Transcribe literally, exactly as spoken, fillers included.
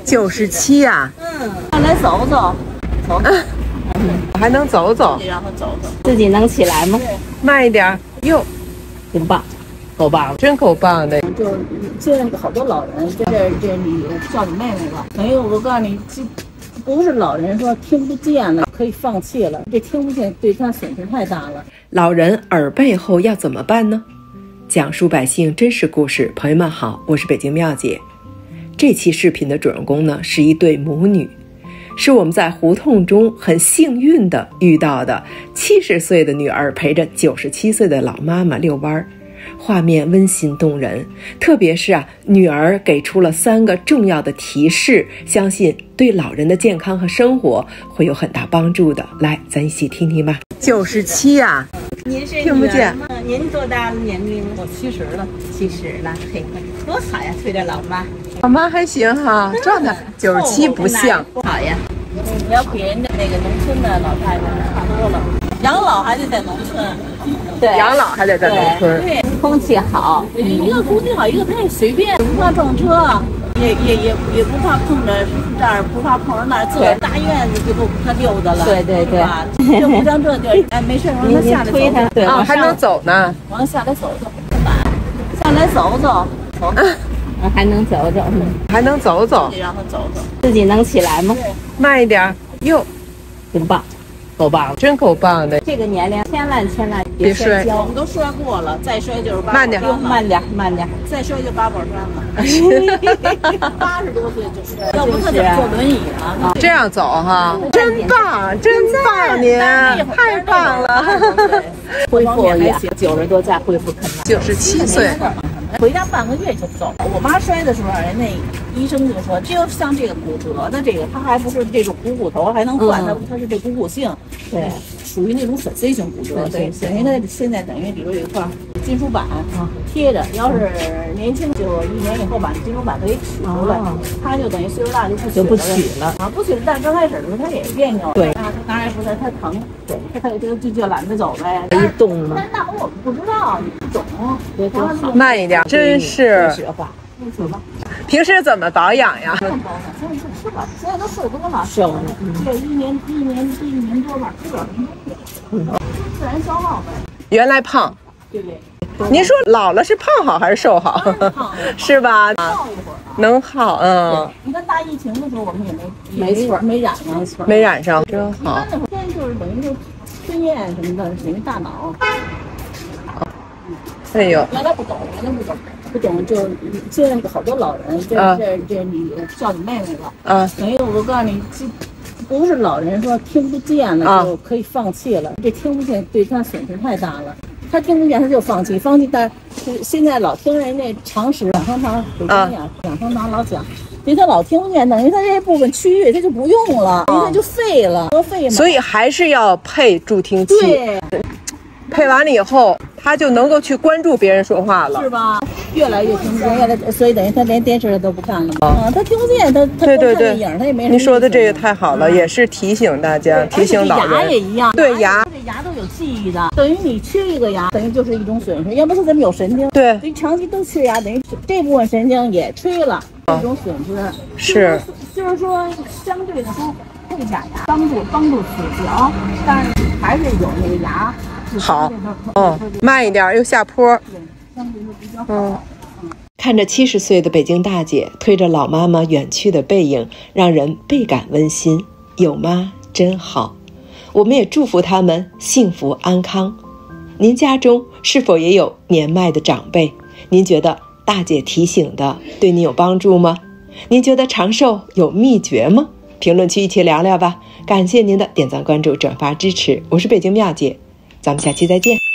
九十七呀？ 嗯，上来走走，走走。 还能走走， 让他走走，自己能起来吗？ 慢一点。哟， 真棒，够棒了， 真够棒的。 就现在好多老人，这这这你叫你妹妹吧。没有，我告诉你，这不是老人说听不见了可以放弃了，这听不见对他损失太大了。 老人耳背后要怎么办呢？讲述百姓真实故事，朋友们好，我是北京妙姐。这期视频的主人公呢是一对母女。是我们在胡同中很幸运的遇到的七十岁的女儿陪着九十七岁的老妈妈遛弯，画面温馨动人。特别是啊，女儿给出了三个重要的提示，相信对老人的健康和生活会有很大帮助的。来，咱一起听听吧。九十七呀， 您是听不见。 您多大年龄？我七十了，七十了，嘿，多好呀，推着老妈。 老妈还行哈，状态九十七不像。 好呀，你要比人家那个农村的老太太差多了。养老还得在农村，对， 养老还得在农村。 对，空气好，一个空气好，一个他也随便，不怕撞车，也也也也不怕碰着这儿，不怕碰着那儿，自个儿大院子就够他溜达了。对对对，就不像这地儿，哎，没事，让他下来推他，对啊，还能走呢， 往下来走走，下来走走，走。还能走走， 还能走走， 让他走走，自己能起来吗？ 慢一点。哟， 真棒，够棒了， 真够棒的。 这个年龄千万千万别摔， 我们都摔过了，再摔就是八宝慢点， 慢点，慢点，再摔就八宝山了。八十多岁就是，要不他得坐轮椅啊。 这样走哈，真棒，真棒，您太棒了。 恢复也行，九十多再恢复可能。 九十七岁。 回家半个月就走了。我妈摔的时候，人那医生就说，只有像这个骨折的这个，它还不是这种股骨头还能换，它、嗯、它是这股骨性，对，属于那种粉碎性骨折，对，等于它现在等于里边有一块金属板啊贴着，要是年轻就一年以后把金属板都给取出来，它就等于岁数大就不就不取了啊，不取了。但是刚开始的时候它也别扭，对，啊，它当然不是它疼，对，它就就就懒得走呗，一动呢。但是那会儿我们不知道，你不懂，对，多好，慢一点。真是，平时怎么保养呀？现在吃吧，现在都瘦多了，瘦了，这一年一年一年多吧，吃点什么东西，自然消耗呗。原来胖，对对。您说老了是胖好还是瘦好？是吧？耗一会儿，能耗，嗯。你看大疫情的时候，我们也没没错没染上，没染上，真好。一般的现在就是等于是吞咽什么的，等于大脑。哎呦，原来不懂，原来不懂，不懂就现在好多老人，这这这你叫你妹妹了啊？没有，我告诉你，这不是老人说听不见了就可以放弃了，这听不见对他损失太大了。他听不见他就放弃，放弃，但是现在老听人家常识养生堂，北京养养生堂老讲，因为他老听不见，等于他这部分区域他就不用了，等于他就废了，多废嘛。所以还是要配助听器。对。配完了以后，他就能够去关注别人说话了，是吧？越来越听不见，越来，所以等于他连电视他都不看了嘛。啊，他听不见，他他光看电影，他也没。您说的这个太好了，也是提醒大家，提醒老人。牙也一样，对牙，这牙都有记忆的，等于你缺一个牙，等于就是一种损失。要不是咱们有神经，对，等于长期都缺牙，等于这部分神经也吹了，一种损失。是，就是说，相对的说，配假牙帮助帮助咀嚼，但是还是有那个牙。好，哦，慢一点，又下坡。嗯，看着七十岁的北京大姐推着老妈妈远去的背影，让人倍感温馨。有妈真好，我们也祝福他们幸福安康。您家中是否也有年迈的长辈？您觉得大姐提醒的对您有帮助吗？您觉得长寿有秘诀吗？评论区一起聊聊吧。感谢您的点赞、关注、转发支持，我是北京妙姐。咱们下期再见。